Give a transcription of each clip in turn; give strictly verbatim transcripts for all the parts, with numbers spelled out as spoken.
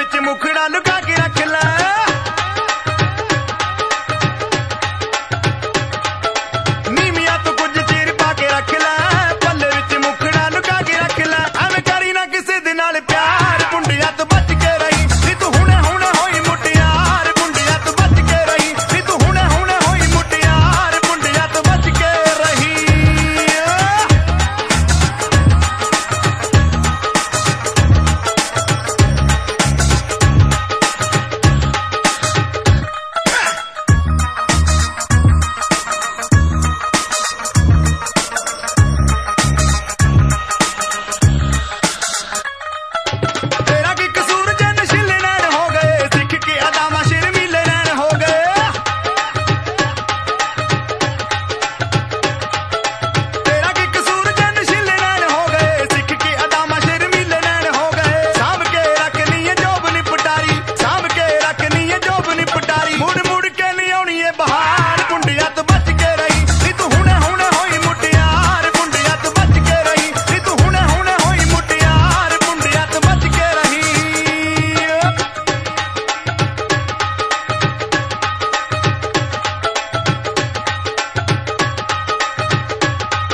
विच मुखड़ा लुका के रख लै नीमिया तू कुछ चीर पा के रख लै पल्ले विच मुखड़ा लुका के रख लै एवें करी ना किसे दे नाल प्यार मुंडिया तू बच के रही नी तू हुणे हुणे होई मुटियार मुंडिया तू बच के रही नी तू हुणे हुणे होई मुटियार मुंडिया तू बच के रही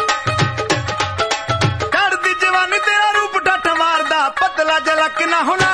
पतला जलक ना होना